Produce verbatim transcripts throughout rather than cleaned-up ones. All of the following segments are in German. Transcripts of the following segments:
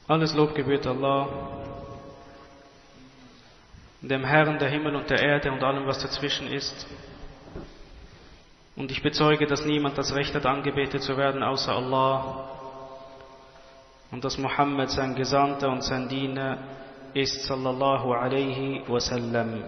Alles Lob gebührt Allah, dem Herrn der Himmel und der Erde und allem, was dazwischen ist. Und ich bezeuge, dass niemand das Recht hat, angebetet zu werden, außer Allah. Und dass Mohammed sein Gesandter und sein Diener ist, sallallahu alaihi wasallam.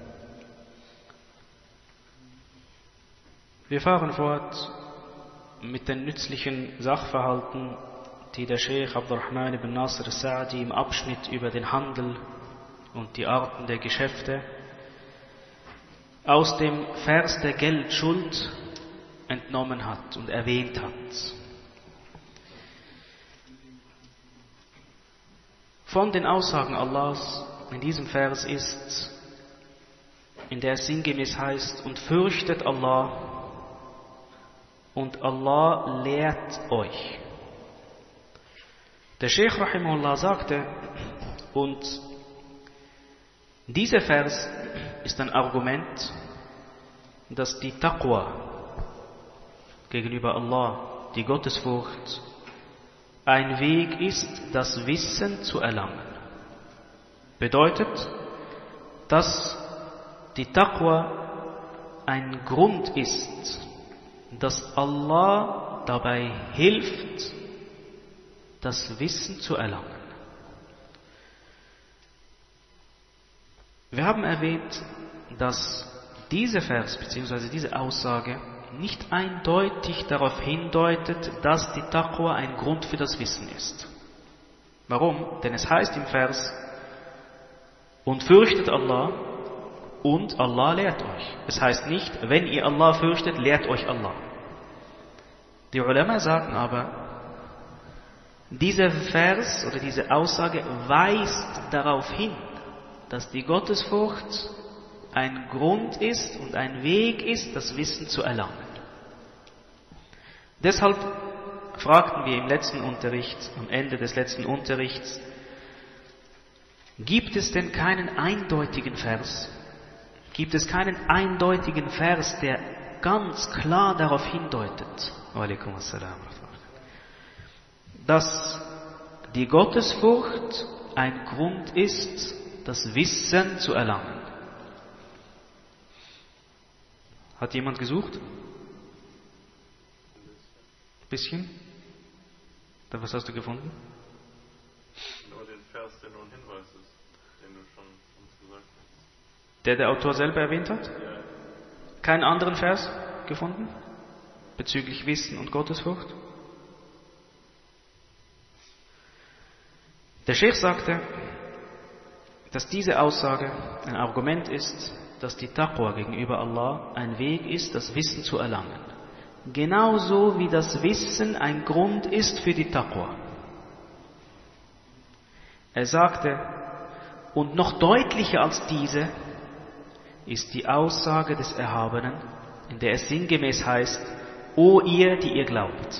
Wir fahren fort mit den nützlichen Sachverhalten, die der Sheikh Abdurrahman ibn Nasr al-Sa'di im Abschnitt über den Handel und die Arten der Geschäfte aus dem Vers der Geldschuld entnommen hat und erwähnt hat. Von den Aussagen Allahs in diesem Vers ist, in der es sinngemäß heißt, und fürchtet Allah und Allah lehrt euch. Der Sheikh Rahimahullah sagte, und dieser Vers ist ein Argument, dass die Taqwa gegenüber Allah, die Gottesfurcht, ein Weg ist, das Wissen zu erlangen. Bedeutet, dass die Taqwa ein Grund ist, dass Allah dabei hilft, das Wissen zu erlangen. Wir haben erwähnt, dass dieser Vers bzw. diese Aussage nicht eindeutig darauf hindeutet, dass die Taqwa ein Grund für das Wissen ist. Warum? Denn es heißt im Vers, und fürchtet Allah und Allah lehrt euch. Es heißt nicht, wenn ihr Allah fürchtet, lehrt euch Allah. Die Ulama sagen aber, dieser Vers oder diese Aussage weist darauf hin, dass die Gottesfurcht ein Grund ist und ein Weg ist, das Wissen zu erlangen. Deshalb fragten wir im letzten Unterricht, am Ende des letzten Unterrichts, gibt es denn keinen eindeutigen Vers? Gibt es keinen eindeutigen Vers, der ganz klar darauf hindeutet, dass die Gottesfurcht ein Grund ist, das Wissen zu erlangen? Hat jemand gesucht? Ein bisschen? Was hast du gefunden? Nur den Vers, der nur ein Hinweis ist, den du schon uns gesagt hast. Der der Autor selber erwähnt hat? Ja. Keinen anderen Vers gefunden? Bezüglich Wissen und Gottesfurcht? Der Sheikh sagte, dass diese Aussage ein Argument ist, dass die Taqwa gegenüber Allah ein Weg ist, das Wissen zu erlangen. Genauso wie das Wissen ein Grund ist für die Taqwa. Er sagte, und noch deutlicher als diese ist die Aussage des Erhabenen, in der es sinngemäß heißt, O ihr, die ihr glaubt,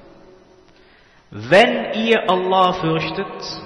wenn ihr Allah fürchtet,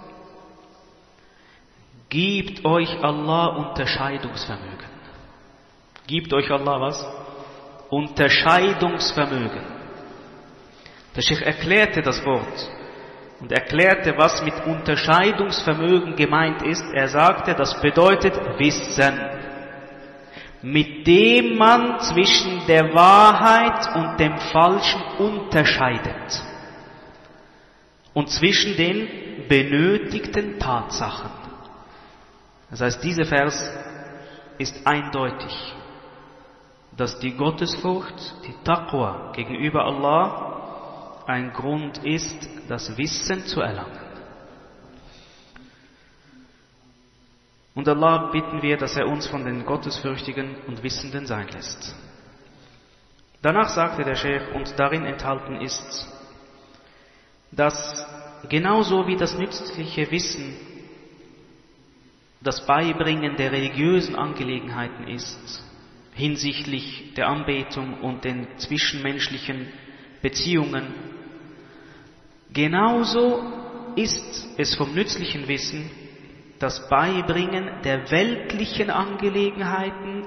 gibt euch Allah Unterscheidungsvermögen. Gibt euch Allah was? Unterscheidungsvermögen. Der Sheikh erklärte das Wort und erklärte, was mit Unterscheidungsvermögen gemeint ist. Er sagte, das bedeutet Wissen, mit dem man zwischen der Wahrheit und dem Falschen unterscheidet und zwischen den benötigten Tatsachen. Das heißt, dieser Vers ist eindeutig, dass die Gottesfurcht, die Taqwa gegenüber Allah ein Grund ist, das Wissen zu erlangen. Und Allah bitten wir, dass er uns von den Gottesfürchtigen und Wissenden sein lässt. Danach sagte der Sheikh, und darin enthalten ist, dass genauso wie das nützliche Wissen das Beibringen der religiösen Angelegenheiten ist, hinsichtlich der Anbetung und den zwischenmenschlichen Beziehungen, genauso ist es vom nützlichen Wissen das Beibringen der weltlichen Angelegenheiten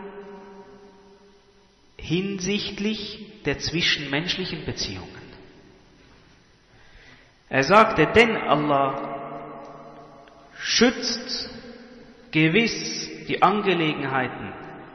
hinsichtlich der zwischenmenschlichen Beziehungen. Er sagte, denn Allah schützt gewiss die Angelegenheiten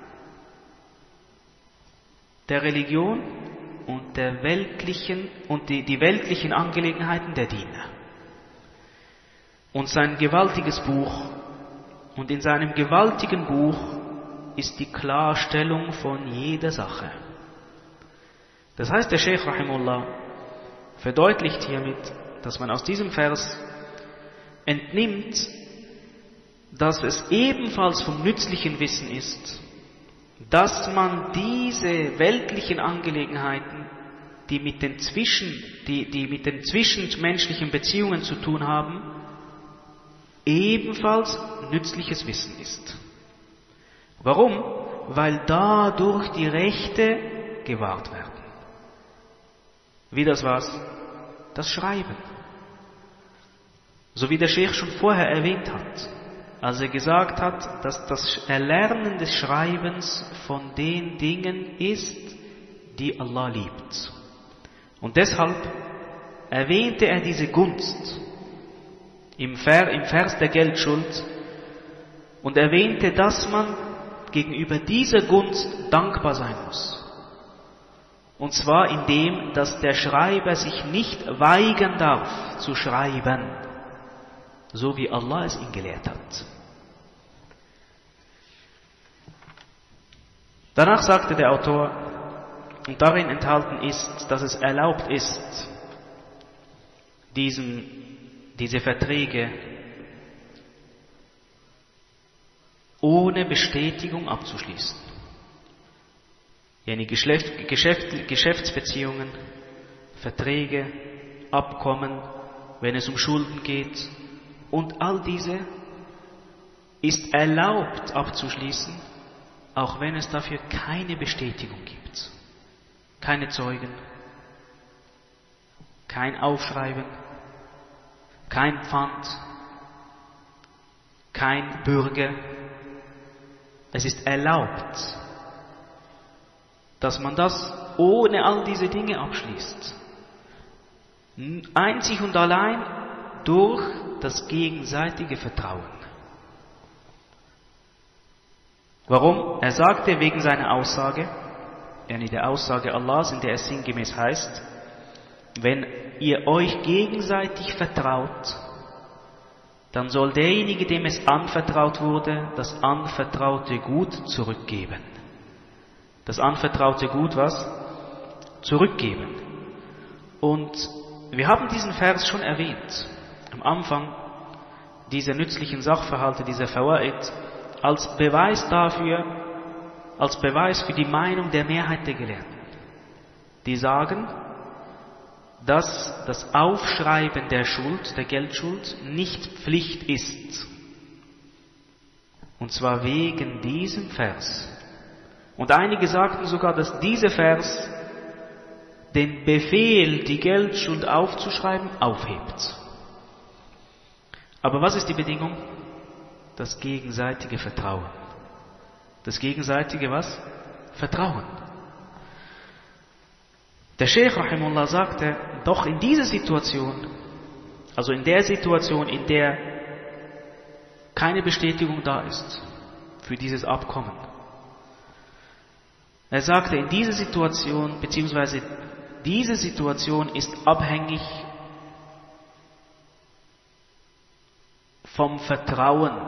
der Religion und der weltlichen und die, die weltlichen Angelegenheiten der Diener. Und sein gewaltiges Buch, und in seinem gewaltigen Buch ist die Klarstellung von jeder Sache. Das heißt, der Sheikh Rahimullah verdeutlicht hiermit, dass man aus diesem Vers entnimmt, dass es ebenfalls vom nützlichen Wissen ist, dass man diese weltlichen Angelegenheiten, die mit den Zwischen, die, die mit den zwischenmenschlichen Beziehungen zu tun haben, ebenfalls nützliches Wissen ist. Warum? Weil dadurch die Rechte gewahrt werden. Wie das was? Das Schreiben. So wie der Sheikh schon vorher erwähnt hat, als er gesagt hat, dass das Erlernen des Schreibens von den Dingen ist, die Allah liebt. Und deshalb erwähnte er diese Gunst im Vers der Geldschuld und erwähnte, dass man gegenüber dieser Gunst dankbar sein muss. Und zwar indem, dass der Schreiber sich nicht weigern darf zu schreiben, so wie Allah es ihn gelehrt hat. Danach sagte der Autor, und darin enthalten ist, dass es erlaubt ist, diesen, diese Verträge ohne Bestätigung abzuschließen. Yani Geschäft, Geschäft, Geschäftsbeziehungen, Verträge, Abkommen, wenn es um Schulden geht, und all diese ist erlaubt abzuschließen, auch wenn es dafür keine Bestätigung gibt. Keine Zeugen, kein Aufschreiben, kein Pfand, kein Bürger. Es ist erlaubt, dass man das ohne all diese Dinge abschließt. Einzig und allein durch das gegenseitige Vertrauen. Warum? Er sagte wegen seiner Aussage, yani der Aussage Allahs, in der es sinngemäß heißt, wenn ihr euch gegenseitig vertraut, dann soll derjenige, dem es anvertraut wurde, das anvertraute Gut zurückgeben. Das anvertraute Gut was? Zurückgeben. Und wir haben diesen Vers schon erwähnt, am Anfang dieser nützlichen Sachverhalte, dieser Fawaid, als Beweis dafür, als Beweis für die Meinung der Mehrheit der Gelehrten. Die sagen, dass das Aufschreiben der Schuld, der Geldschuld, nicht Pflicht ist. Und zwar wegen diesem Vers. Und einige sagten sogar, dass dieser Vers den Befehl, die Geldschuld aufzuschreiben, aufhebt. Aber was ist die Bedingung? Das gegenseitige Vertrauen. Das gegenseitige was? Vertrauen. Der Sheikh Rahimullah sagte, doch in dieser Situation, also in der Situation, in der keine Bestätigung da ist für dieses Abkommen. Er sagte, in dieser Situation, beziehungsweise diese Situation ist abhängig vom Vertrauen,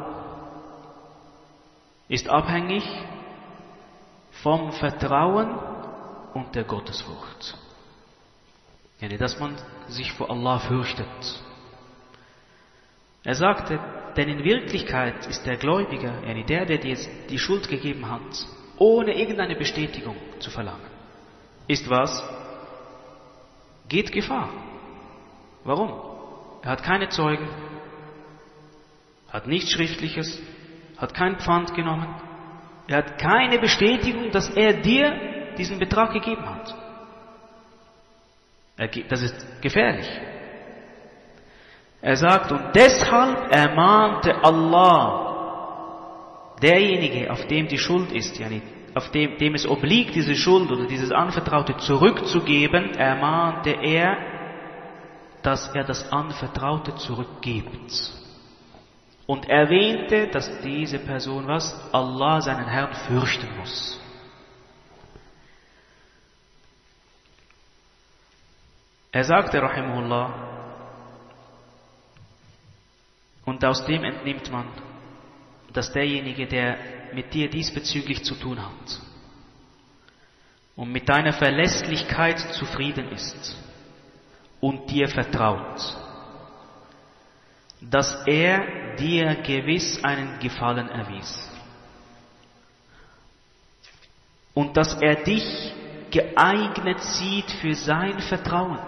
ist abhängig vom Vertrauen und der Gottesfurcht. Yani, dass man sich vor Allah fürchtet. Er sagte, denn in Wirklichkeit ist der Gläubiger, yani der, der dir die Schuld gegeben hat, ohne irgendeine Bestätigung zu verlangen, ist was? Geht Gefahr. Warum? Er hat keine Zeugen, hat nichts Schriftliches, hat kein Pfand genommen, er hat keine Bestätigung, dass er dir diesen Betrag gegeben hat. Das ist gefährlich. Er sagt, und deshalb ermahnte Allah derjenige, auf dem die Schuld ist, yani auf dem, dem es obliegt, diese Schuld oder dieses Anvertraute zurückzugeben, ermahnte er, dass er das Anvertraute zurückgibt. und erwähnte, dass diese Person was? Allah, seinen Herrn, fürchten muss. Er sagte, Rahimahullah, und aus dem entnimmt man, dass derjenige, der mit dir diesbezüglich zu tun hat und mit deiner Verlässlichkeit zufrieden ist und dir vertraut, dass er dir gewiss einen Gefallen erwies und dass er dich geeignet sieht für sein Vertrauen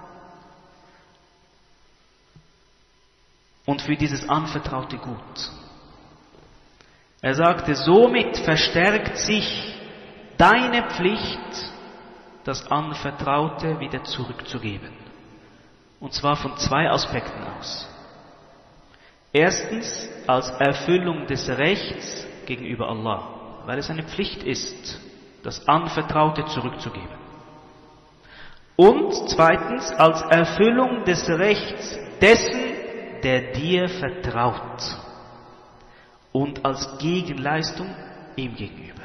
und für dieses anvertraute Gut. Er sagte, somit verstärkt sich deine Pflicht, das Anvertraute wieder zurückzugeben. Und zwar von zwei Aspekten aus. Erstens als Erfüllung des Rechts gegenüber Allah, weil es eine Pflicht ist, das Anvertraute zurückzugeben. Und zweitens als Erfüllung des Rechts dessen, der dir vertraut. Und als Gegenleistung ihm gegenüber.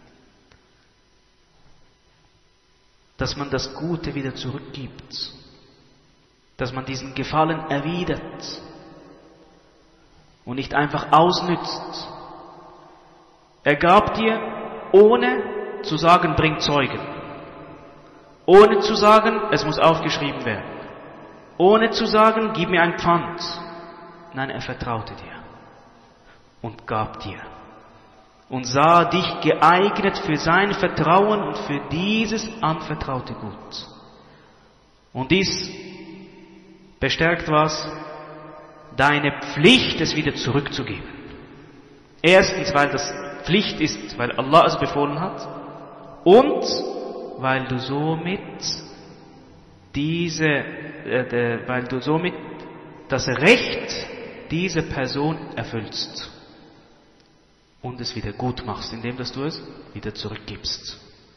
Dass man das Gute wieder zurückgibt. Dass man diesen Gefallen erwidert. Und nicht einfach ausnützt. Er gab dir, ohne zu sagen, bring Zeugen. Ohne zu sagen, es muss aufgeschrieben werden. Ohne zu sagen, gib mir ein Pfand. Nein, er vertraute dir. Und gab dir. Und sah dich geeignet für sein Vertrauen und für dieses anvertraute Gut. Und dies bestärkt was? Deine Pflicht, es wieder zurückzugeben. Erstens, weil das Pflicht ist, weil Allah es befohlen hat. Und weil du somit diese, äh, de, weil du somit das Recht dieser Person erfüllst. Und es wieder gut machst, indem dass du es wieder zurückgibst.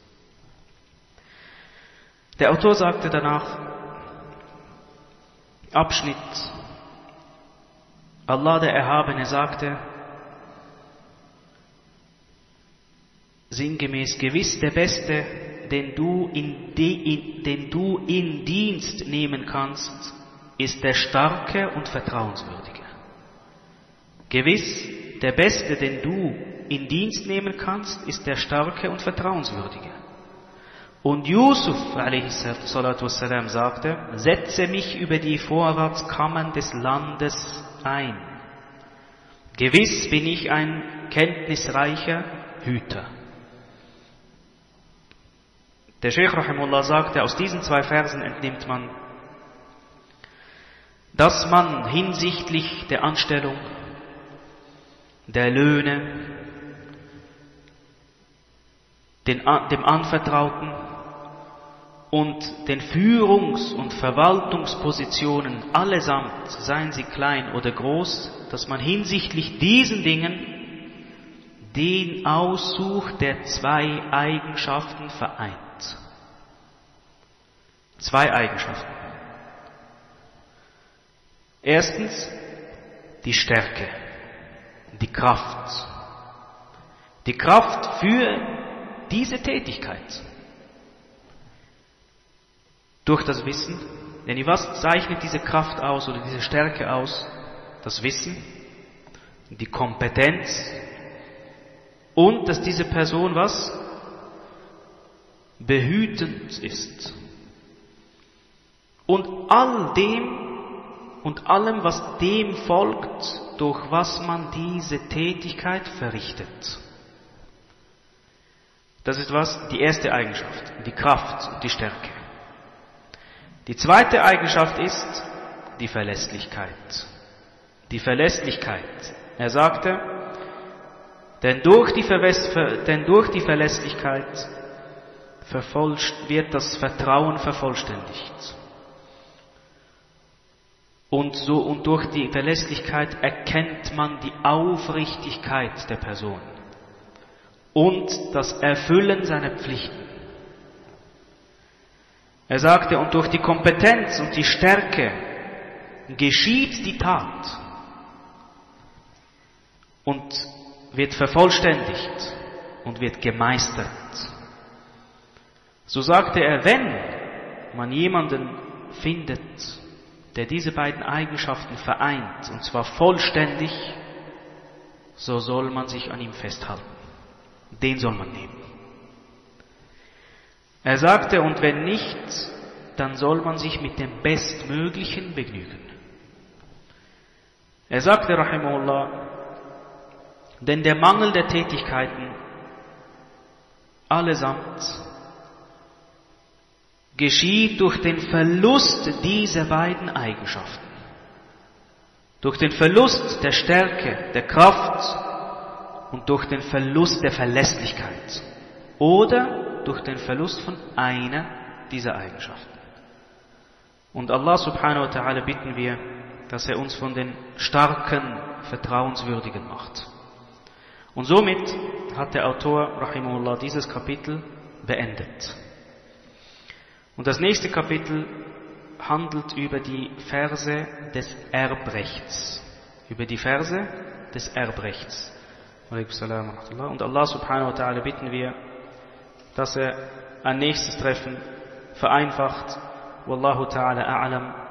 Der Autor sagte danach, Abschnitt, Allah der Erhabene sagte, sinngemäß, gewiss der Beste, den du in, de, in, den du in Dienst nehmen kannst, ist der Starke und Vertrauenswürdige. Gewiss, der Beste, den du in Dienst nehmen kannst, ist der Starke und Vertrauenswürdige. Und Yusuf a.s. sagte, setze mich über die Vorratskammern des Landes ein. Gewiss bin ich ein kenntnisreicher Hüter. Der Sheikh Rahimullah sagte, aus diesen zwei Versen entnimmt man, dass man hinsichtlich der Anstellung, der Löhne, den, dem Anvertrauten und den Führungs- und Verwaltungspositionen allesamt, seien sie klein oder groß, dass man hinsichtlich diesen Dingen den aussucht, der zwei Eigenschaften vereint. Zwei Eigenschaften. Erstens die Stärke, die Kraft. Die Kraft für diese Tätigkeit. Durch das Wissen. Denn was zeichnet diese Kraft aus oder diese Stärke aus? Das Wissen, die Kompetenz und dass diese Person was? Behütend ist. Und all dem und allem, was dem folgt, durch was man diese Tätigkeit verrichtet. Das ist was? Die erste Eigenschaft, die Kraft und die Stärke. Die zweite Eigenschaft ist die Verlässlichkeit. Die Verlässlichkeit. Er sagte, denn durch die, Verwes- denn durch die Verlässlichkeit wird das Vertrauen vervollständigt. Und so und durch die Verlässlichkeit erkennt man die Aufrichtigkeit der Person und das Erfüllen seiner Pflichten. Er sagte, und durch die Kompetenz und die Stärke geschieht die Tat. und wird vervollständigt und wird gemeistert. So sagte er, wenn man jemanden findet, der diese beiden Eigenschaften vereint, und zwar vollständig, so soll man sich an ihm festhalten. Den soll man nehmen. Er sagte, und wenn nicht, dann soll man sich mit dem Bestmöglichen begnügen. Er sagte, rahimahullah, denn der Mangel der Tätigkeiten allesamt geschieht durch den Verlust dieser beiden Eigenschaften. Durch den Verlust der Stärke, der Kraft und durch den Verlust der Verlässlichkeit. Oder durch den Verlust von einer dieser Eigenschaften. Und Allah subhanahu wa ta'ala bitten wir, dass er uns von den starken, vertrauenswürdigen macht. Und somit hat der Autor, rahimahullah, dieses Kapitel beendet. Und das nächste Kapitel handelt über die Verse des Erbrechts. Über die Verse des Erbrechts. Und Allah subhanahu wa ta'ala bitten wir, dass er ein nächstes Treffen vereinfacht. Wallahu ta'ala a'lam.